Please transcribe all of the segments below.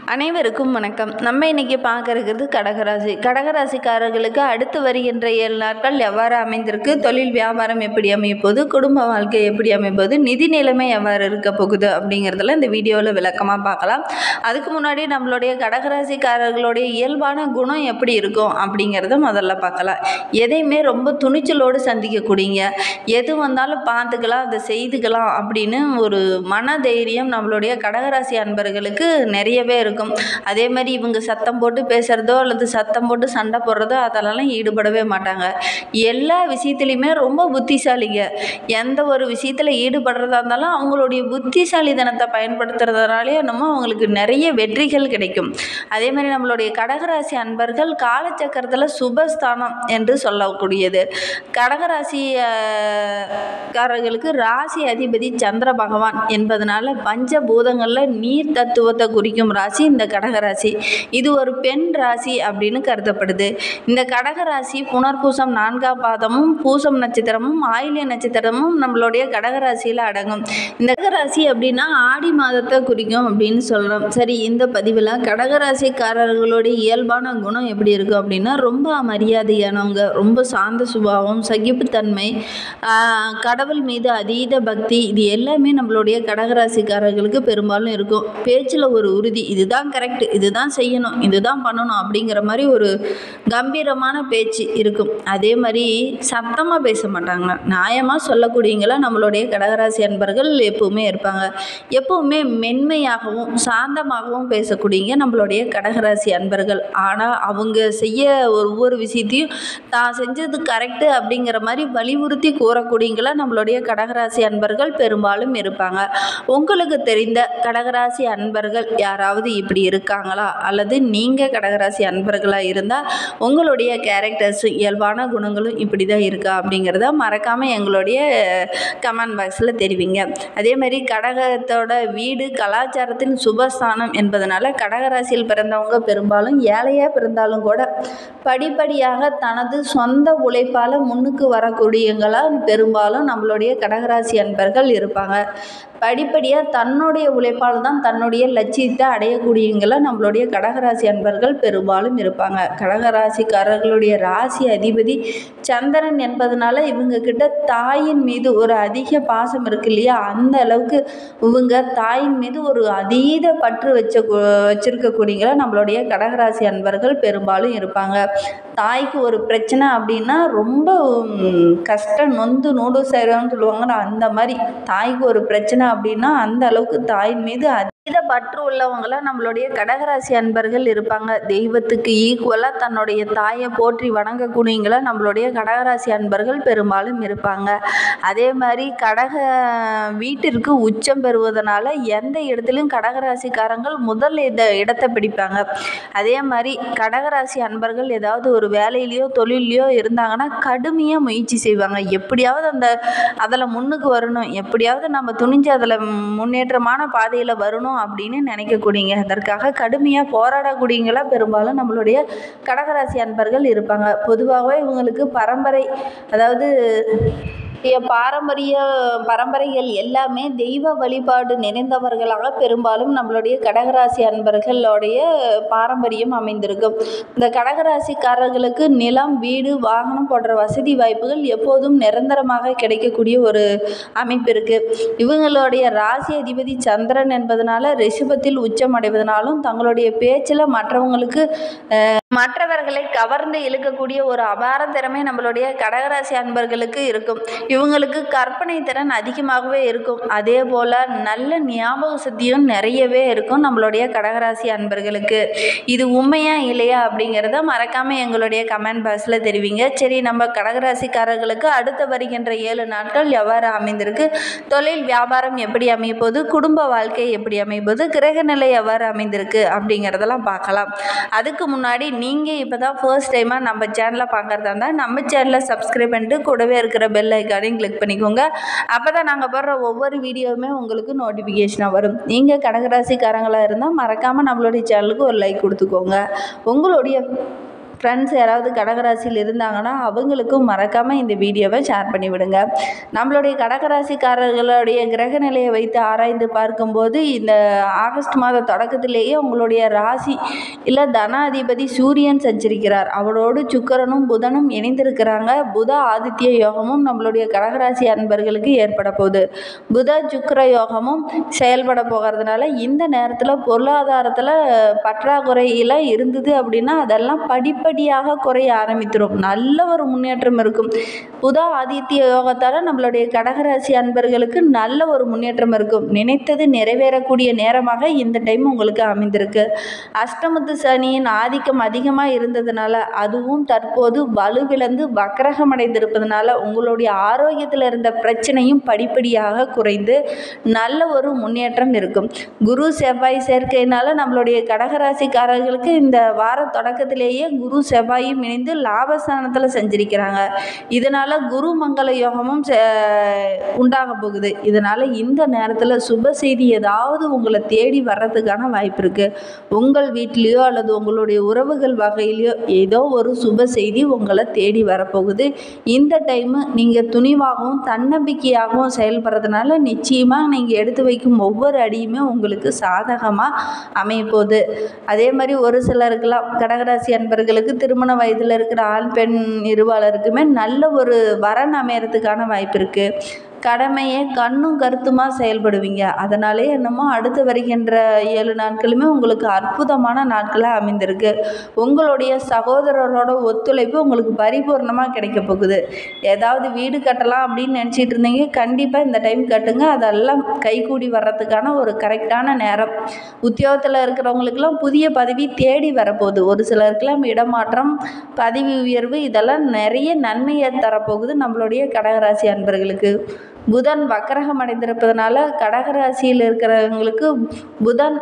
அனைவருக்கும் வணக்கம். நம்ம இன்னைக்கு பார்க்க இருக்கிறது கடகராசி. கடகராசிக்காரர்களுக்கு அடுத்து வருகின்ற 7 நாட்கள் எவ்வாறு அமைந்திருக்கு, தொழில் வியாபாரம் எப்படி அமையப்போகுது, குடும்ப வாழ்க்கை எப்படி அமையப்போகுது, நிதி நிலைமை எவ்வாறு இருக்க போகுது அப்படிங்கிறதுல இந்த வீடியோவில் விளக்கமாக பார்க்கலாம். அதுக்கு முன்னாடி நம்மளுடைய கடகராசிக்காரர்களுடைய இயல்பான குணம் எப்படி இருக்கும் அப்படிங்கிறத முதல்ல பார்க்கலாம். எதையுமே ரொம்ப துணிச்சலோடு சந்திக்கக்கூடியங்க, எது வந்தாலும் பார்த்துக்கலாம், அதை செய்துக்கலாம் அப்படின்னு ஒரு மன தைரியம் நம்மளுடைய கடகராசி அன்பர்களுக்கு நிறையவே இருக்கும். அதே மாதிரி இவங்க சத்தம் போட்டு பேசுறதோ அல்லது சத்தம் போட்டு சண்டை போடுறதோ அதெல்லாம் ஈடுபடவே மாட்டாங்க. எல்லா விஷயத்துலையுமே ரொம்ப புத்திசாலிங்க. எந்த ஒரு விஷயத்தில் ஈடுபடுறதா இருந்தாலும் அவங்களுடைய புத்திசாலித்தனத்தை பயன்படுத்துறதுனாலே என்னமோ அவங்களுக்கு நிறைய வெற்றிகள் கிடைக்கும். அதே மாதிரி நம்மளுடைய கடகராசி அன்பர்கள் காலச்சக்கரத்தில் சுபஸ்தானம் என்று சொல்லக்கூடியது. கடகராசிக்காரர்களுக்கு ராசி அதிபதி சந்திர பகவான் என்பதனால பஞ்சபூதங்களில் நீர் தத்துவத்தை குறிக்கும் ராசி இந்த கடகராசி. இது ஒரு பெண் ராசி அப்படின்னு கருதப்படுது. இந்த கடகராசி புனர்பூசம் 4ஆம் பாதமும் பூசம் நட்சத்திரமும் ஆயில்ய நட்சத்திரமும் நம்மளுடைய கடகராசியில் அடங்கும். இந்த கடகராசி அப்படின்னா ஆடி மாதத்தை குறிக்கும் அப்படின்னு சொல்கிறோம். சரி, இந்த பதிவில் கடகராசிக்காரர்களுடைய இயல்பான குணம் எப்படி இருக்கும் அப்படின்னா ரொம்ப மரியாதையானவங்க, ரொம்ப சாந்த சுபாவம், சகிப்புத்தன்மை, கடவுள் மீது அதீத பக்தி, இது எல்லாமே நம்மளுடைய கடகராசிக்காரர்களுக்கு பெரும்பாலும் இருக்கும். பேச்சில் ஒரு உறுதி, இதுதான் கரெக்ட், இதுதான் செய்யணும், இதுதான் பண்ணணும் அப்படிங்கிற மாதிரி ஒரு கம்பீரமான பேச்சு இருக்கும். அதே மாதிரி சத்தமாக பேச மாட்டாங்க, நியாயமாக சொல்லக்கூடியவங்கள நம்மளுடைய கடகராசி அன்பர்கள் எப்பவுமே இருப்பாங்க. எப்பவுமே மென்மையாகவும் சாந்தமாகவும் பேசக்கூடியவங்க நம்மளுடைய கடகராசி அன்பர்கள். ஆனால் அவங்க செய்ய ஒவ்வொரு விஷயத்தையும் தான் செஞ்சது கரெக்டு அப்படிங்கிற மாதிரி வலியுறுத்தி கூறக்கூடியவங்கள நம்மளுடைய கடகராசி அன்பர்கள் பெரும்பாலும் இருப்பாங்க. உங்களுக்கு தெரிந்த கடகராசி அன்பர்கள் யாராவது இப்படி இருக்காங்களா, அல்லது நீங்கள் கடகராசி அன்பர்களாக இருந்தால் உங்களுடைய கேரக்டர்ஸ் இயல்பான குணங்களும் இப்படி தான் இருக்கா அப்படிங்கிறத மறக்காமல் எங்களுடைய கமெண்ட் பாக்ஸில் தெரிவிங்க. அதே மாதிரி கடகத்தோட வீடு கலாச்சாரத்தின் சுபஸ்தானம் என்பதனால கடகராசியில் பிறந்தவங்க பெரும்பாலும் ஏழையாக பிறந்தாலும் கூட படிப்படியாக தனது சொந்த உழைப்பால் முன்னுக்கு வரக்கூடியவங்களாக பெரும்பாலும் நம்மளுடைய கடகராசி அன்பர்கள் இருப்பாங்க. படிப்படியாக தன்னுடைய உழைப்பால் தான் தன்னுடைய லட்சியத்தை அடையக்கூடியவங்கள நம்மளுடைய கடகராசி அன்பர்கள் பெரும்பாலும் இருப்பாங்க. கடகராசிக்காரர்களுடைய ராசி அதிபதி சந்திரன் என்பதனால இவங்க கிட்ட தாயின் மீது ஒரு அதிக பாசம் இருக்கு இல்லையா, அந்த அளவுக்கு இவங்க தாயின் மீது ஒரு அதீத பற்று வச்சிருக்கக்கூடியவங்கள நம்மளுடைய கடகராசி அன்பர்கள் பெரும்பாலும் இருப்பாங்க. தாய்க்கு ஒரு பிரச்சனை அப்படின்னா ரொம்ப கஷ்டம், நொந்து நூடு செய்கிறோன்னு சொல்லுவாங்க. அந்த மாதிரி தாய்க்கு ஒரு பிரச்சனை அப்படின்னா அந்த அளவுக்கு தாயின் மீது அதீத பற்று உள்ளவங்கள நம்மளுடைய கடகராசி அன்பர்கள் இருப்பாங்க. தெய்வத்துக்கு ஈக்குவலாக தன்னுடைய தாயை போற்றி வணங்கக்கூடியவங்கள நம்மளுடைய கடகராசி அன்பர்கள் பெரும்பாலும் இருப்பாங்க. அதே மாதிரி வீட்டிற்கு உச்சம் பெறுவதனால எந்த இடத்துலையும் கடகராசிக்காரங்கள் முதல் இடத்தை பிடிப்பாங்க. அதே மாதிரி கடகராசி அன்பர்கள் ஏதாவது ஒரு வேலையிலையோ தொழிலையோ இருந்தாங்கன்னா கடுமையாக முயற்சி செய்வாங்க. எப்படியாவது அதில் முன்னுக்கு வரணும், எப்படியாவது நம்ம துணிஞ்சு அதில் முன்னேற்றமான பாதையில் வரணும் அப்படின்னு நினைக்கக்கூடியங்க. அதற்காக கடுமையாக போராடக்கூடியங்களா பெரும்பாலும் நம்மளுடைய கடகராசி அன்பர்கள் இருப்பாங்க. பொதுவாகவே இவங்களுக்கு அதாவது பரம்பரைகள் எல்லாமே தெய்வ வழிபாடு நிறைந்தவர்களாக பெரும்பாலும் நம்மளுடைய கடகராசி அன்பர்களுடைய பாரம்பரியம் அமைந்திருக்கும். இந்த கடகராசிக்காரர்களுக்கு நிலம், வீடு, வாகனம் போன்ற வசதி வாய்ப்புகள் எப்போதும் நிரந்தரமாக கிடைக்கக்கூடிய ஒரு அமைப்பு இருக்கு. இவங்களுடைய ராசி அதிபதி சந்திரன் என்பதனால ரிஷபத்தில் உச்சம் அடைவதனாலும் தங்களுடைய பேச்சில் மற்றவர்களை கவர்ந்து இழுக்கக்கூடிய ஒரு அபார திறமை நம்மளுடைய கடகராசி அன்பர்களுக்கு இருக்கும். இவங்களுக்கு கற்பனை திறன் அதிகமாகவே இருக்கும். அதே போல் நல்ல ஞாபக சக்தியும் நிறையவே இருக்கும் நம்மளுடைய கடகராசி அன்பர்களுக்கு. இது உண்மையா இல்லையா அப்படிங்கிறத மறக்காமல் எங்களுடைய கமெண்ட் பாக்ஸில் தெரிவிங்க. சரி, நம்ம கடகராசிக்காரர்களுக்கு அடுத்து வருகின்ற 7 நாட்கள் எவ்வாறு அமைந்திருக்கு, தொழில் வியாபாரம் எப்படி அமையப்போகுது, குடும்ப வாழ்க்கை எப்படி அமையப்போகுது, கிரக நிலை எவ்வாறு அமைந்திருக்கு அப்படிங்கிறதெல்லாம் பார்க்கலாம். அதுக்கு முன்னாடி நீங்கள் இப்போ தான் ஃபர்ஸ்ட் டைமாக நம்ம சேனலை பார்க்குறதா இருந்தால் நம்ம சேனலை சப்ஸ்கிரைப் பண்ணிட்டு கூடவே இருக்கிற பெல் ஐக்கானையும் கிளிக் பண்ணிக்கோங்க. அப்போ தான் நாங்கள் போடுற ஒவ்வொரு வீடியோவுமே உங்களுக்கு நோட்டிஃபிகேஷனாக வரும். நீங்கள் கடகராசிக்காரங்களாக இருந்தால் மறக்காமல் நம்மளுடைய சேனலுக்கு ஒரு லைக் கொடுத்துக்கோங்க. உங்களுடைய ஃப்ரெண்ட்ஸ் யாராவது கடகராசியில் இருந்தாங்கன்னா அவங்களுக்கும் மறக்காமல் இந்த வீடியோவை ஷேர் பண்ணி விடுங்க. நம்மளுடைய கடகராசிக்காரர்களுடைய கிரக நிலையை வைத்து ஆராய்ந்து பார்க்கும்போது இந்த ஆகஸ்ட் மாத தொடக்கத்திலேயே உங்களுடைய ராசி இல்லை தனாதிபதி சூரியன் சஞ்சரிக்கிறார். அவரோடு சுக்கிரனும் புதனும் இணைந்திருக்கிறாங்க. புத ஆதித்ய யோகமும் நம்மளுடைய கடகராசி அன்பர்களுக்கு ஏற்பட போகுது. புத சுக்கிர யோகமும் செயல்பட போகிறதுனால இந்த நேரத்தில் பொருளாதாரத்தில் பற்றாக்குறையில் இருந்தது அப்படின்னா அதெல்லாம் படிப்படியாக குறைய ஆரம்பித்திடும். நல்ல ஒரு முன்னேற்றம் இருக்கும். புத ஆதித்ய யோகத்தால் நம்மளுடைய கடகராசி அன்பர்களுக்கு நல்ல ஒரு முன்னேற்றம் இருக்கும். நினைத்தது நிறைவேறக்கூடிய நேரமாக இந்த டைம் உங்களுக்கு அமைந்திருக்கு. அஷ்டமத்து சனியின் ஆதிக்கம் அதிகமாக இருந்ததுனால அதுவும் தற்போது வலுவிழந்து வக்ரகம் அடைந்திருப்பதனால உங்களுடைய ஆரோக்கியத்தில் இருந்த பிரச்சனையும் படிப்படியாக குறைந்து நல்ல ஒரு முன்னேற்றம் இருக்கும். குரு செவ்வாய் சேர்க்கையினால நம்மளுடைய கடகராசிக்காரர்களுக்கு இந்த வார தொடக்கத்திலேயே குரு செவ்வாயும் இணைந்து லாபஸ்தானத்தில் செஞ்சிருக்கிறாங்க. இதனால குரு மங்கள யோகமும் உண்டாக போகுது. இதனால இந்த நேரத்தில் சுப செய்தி ஏதாவது உங்களை தேடி வர்றதுக்கான வாய்ப்பு இருக்கு. உங்கள் வீட்லேயோ அல்லது உங்களுடைய உறவுகள் வகையிலையோ ஏதோ ஒரு சுப செய்தி உங்களை தேடி வரப்போகுது. இந்த டைமு நீங்கள் துணிவாகவும் தன்னம்பிக்கையாகவும் செயல்படுறதுனால நிச்சயமாக நீங்கள் எடுத்து வைக்கும் ஒவ்வொரு அடியுமே உங்களுக்கு சாதகமாக அமையப்போகுது. அதே மாதிரி ஒரு சிலருக்கெல்லாம் கடகராசி அன்பர்களுக்கு திருமண வயதில் இருக்கிற ஆண் பெண் இருபாலருக்குமே நல்ல ஒரு வரன் அமையறதுக்கான வாய்ப்பு இருக்குது. கடமையை கண்ணும் கருத்துமாக செயல்படுவீங்க. அதனாலே என்னமோ அடுத்து வருகின்ற 7 நாட்களுமே உங்களுக்கு அற்புதமான நாட்களாக அமைந்திருக்கு. உங்களுடைய சகோதரரோட ஒத்துழைப்பு உங்களுக்கு பரிபூர்ணமாக கிடைக்க போகுது. ஏதாவது வீடு கட்டலாம் அப்படின்னு நினச்சிட்டு இருந்தீங்க, கண்டிப்பாக இந்த டைம் கட்டுங்க. அதெல்லாம் கைகூடி வர்றதுக்கான ஒரு கரெக்டான நேரம். உத்தியோகத்தில் இருக்கிறவங்களுக்கெல்லாம் புதிய பதவி தேடி வரப்போகுது. ஒரு சிலருக்கெல்லாம் இடமாற்றம், பதவி உயர்வு இதெல்லாம் நிறைய நன்மையை தரப்போகுது நம்மளுடைய கடகராசி அன்பர்களுக்கு. புதன் வக்ரகம் அடைந்திருப்பதனால கடகராசியில் இருக்கிறவங்களுக்கு புதன்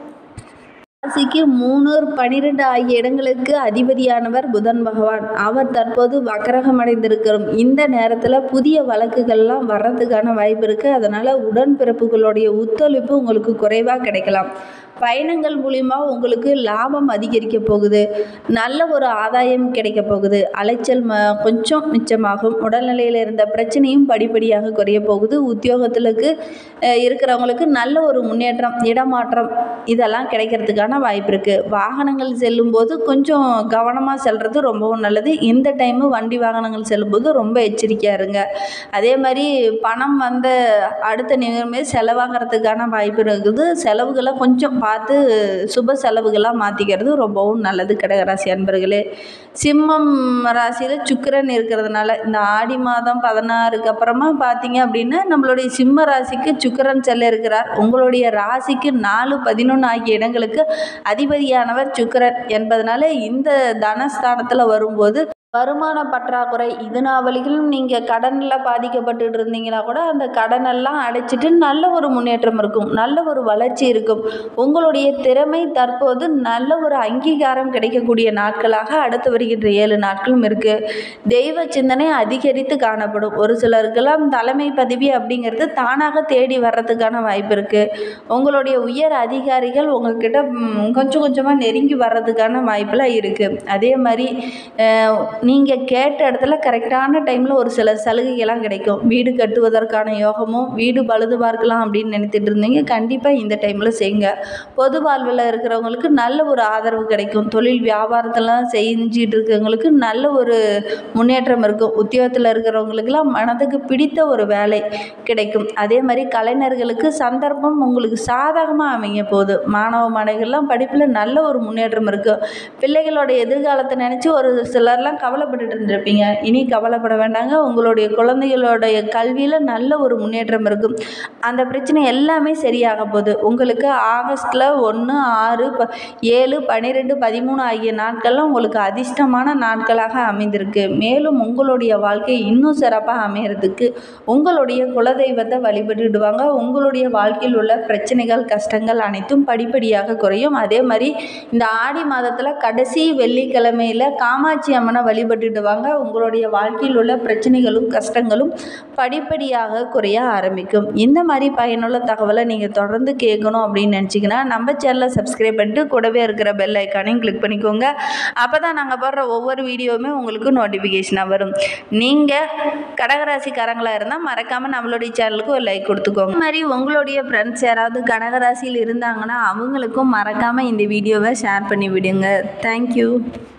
ராசிக்கு 3, 12 ஆகிய இடங்களுக்கு அதிபதியானவர் புதன் பகவான். அவர் தற்போது வக்ரகம் அடைந்திருக்கிறோம். இந்த நேரத்தில் புதிய வழக்குகள்லாம் வர்றதுக்கான வாய்ப்பு இருக்குது. அதனால் உடன்பிறப்புகளுடைய ஒத்துழைப்பு உங்களுக்கு குறைவாக கிடைக்கலாம். பயணங்கள் மூலிமா உங்களுக்கு லாபம் அதிகரிக்க போகுது. நல்ல ஒரு ஆதாயம் கிடைக்க போகுது. அலைச்சல் கொஞ்சம் மிச்சமாகும். உடல்நிலையில் இருந்த பிரச்சனையும் படிப்படியாக குறைய போகுது. உத்தியோகத்திலுக்கு இருக்கிறவங்களுக்கு நல்ல ஒரு முன்னேற்றம், இடமாற்றம் இதெல்லாம் கிடைக்கிறதுக்கான வாய்ப்பு இருக்குது. வாகனங்கள் செல்லும்போது கொஞ்சம் கவனமாக செல்வது ரொம்பவும் நல்லது. இந்த டைமு வண்டி வாகனங்கள் செல்லும்போது ரொம்ப எச்சரிக்கையாக இருங்க. அதே மாதிரி பணம் வந்த அடுத்த நிமிடமே செலவாகிறதுக்கான வாய்ப்பு இருக்குது. செலவுகளை கொஞ்சம் பார்த்து சுப செலவுகளாக மாற்றிக்கிறது ரொம்பவும் நல்லது கடகராசி அன்பர்களே. சிம்மம் ராசியில் சுக்கிரன் இருக்கிறதுனால இந்த ஆடி மாதம் 16க்கு அப்புறமா பார்த்தீங்க அப்படின்னா நம்மளுடைய சிம்ம ராசிக்கு சுக்கிரன் செல்ல இருக்கிறார். உங்களுடைய ராசிக்கு 4, 11 ஆகிய இடங்களுக்கு அதிபதியானவர் சுக்கிரன் என்பதனால இந்த தனஸ்தானத்தில் வரும்போது வருமான பற்றாக்குறை இது நாவலிகளும் நீங்கள் கடனில் பாதிக்கப்பட்டு இருந்தீங்கன்னா கூட அந்த கடனெல்லாம் அடைச்சிட்டு நல்ல ஒரு முன்னேற்றம் இருக்கும். நல்ல ஒரு வளர்ச்சி இருக்கும். உங்களுடைய திறமை தற்போது நல்ல ஒரு அங்கீகாரம் கிடைக்கக்கூடிய நாட்களாக அடுத்து வருகின்ற 7 நாட்களும் இருக்குது. தெய்வ சிந்தனை அதிகரித்து காணப்படும். ஒரு சிலருக்கெல்லாம் தலைமை பதவி அப்படிங்கிறது தானாக தேடி வர்றதுக்கான வாய்ப்பு இருக்குது. உங்களுடைய உயர் அதிகாரிகள் உங்கள்கிட்ட கொஞ்சம் கொஞ்சமாக நெருங்கி வர்றதுக்கான வாய்ப்பெலாம் இருக்குது. அதே மாதிரி நீங்கள் கேட்ட இடத்துல கரெக்டான டைமில் ஒரு சில சலுகைகள்லாம் கிடைக்கும். வீடு கட்டுவதற்கான யோகமும் வீடு பழுது பார்க்கலாம் அப்படின்னு நினைத்துட்டு இருந்தீங்க, கண்டிப்பாக இந்த டைமில் செய்யுங்க. பொது வாழ்வில் இருக்கிறவங்களுக்கு நல்ல ஒரு ஆதரவு கிடைக்கும். தொழில் வியாபாரத்தெல்லாம் செஞ்சிட்டு இருக்கிறவங்களுக்கு நல்ல ஒரு முன்னேற்றம் இருக்கும். உத்தியோகத்தில் இருக்கிறவங்களுக்கெல்லாம் மனதுக்கு பிடித்த ஒரு வேலை கிடைக்கும். அதே மாதிரி கலைஞர்களுக்கு சந்தர்ப்பம் உங்களுக்கு சாதகமாக அமைய போகுது. மாணவ மாணவிகள்லாம் படிப்பில் நல்ல ஒரு முன்னேற்றம் இருக்கும். பிள்ளைகளோட எதிர்காலத்தை நினச்சி ஒரு சிலர்லாம் கவலைப்பட்டு இருந்திருப்பீங்க. இனி கவலைப்பட வேண்டாங்க. உங்களுடைய குழந்தைகளுடைய கல்வியில் நல்ல ஒரு முன்னேற்றம் இருக்கும். அந்த பிரச்சனை எல்லாமே சரியாக போகுது. உங்களுக்கு ஆகஸ்டில் 1, 6, 7, 12, 13 ஆகிய நாட்கள்லாம் உங்களுக்கு அதிர்ஷ்டமான நாட்களாக அமைந்திருக்கு. மேலும் உங்களுடைய வாழ்க்கை இன்னும் சிறப்பாக அமையறதுக்கு உங்களுடைய குலதெய்வத்தை வழிபட்டுடுவாங்க. உங்களுடைய வாழ்க்கையில் உள்ள பிரச்சனைகள் கஷ்டங்கள் அனைத்தும் படிப்படியாக குறையும். அதே மாதிரி இந்த ஆடி மாதத்தில் கடைசி வெள்ளிக்கிழமையில் காமாட்சி அம்மனை வழிபட்டுட்டு வாங்க. உங்களுடைய வாழ்க்கையில் உள்ள பிரச்சனைகளும் கஷ்டங்களும் படிப்படியாக குறைய ஆரம்பிக்கும். இந்த மாதிரி பயனுள்ள தகவலை நீங்கள் தொடர்ந்து கேட்கணும் அப்படின்னு நினச்சிங்கன்னா நம்ம சேனலை சப்ஸ்கிரைப் பண்ணிட்டு கூடவே இருக்கிற பெல் ஐக்கானையும் கிளிக் பண்ணிக்கோங்க. அப்போ தான் நாங்கள் போடுற ஒவ்வொரு வீடியோவுமே உங்களுக்கு நோட்டிஃபிகேஷனாக வரும். நீங்கள் கடகராசிக்காரங்களாக இருந்தால் மறக்காமல் நம்மளுடைய சேனலுக்கு ஒரு லைக் கொடுத்துக்கோங்க. இந்த மாதிரி உங்களுடைய ஃப்ரெண்ட்ஸ் யாராவது கடகராசியில் இருந்தாங்கன்னா அவங்களுக்கும் மறக்காமல் இந்த வீடியோவை ஷேர் பண்ணி விடுங்க. தேங்க்யூ.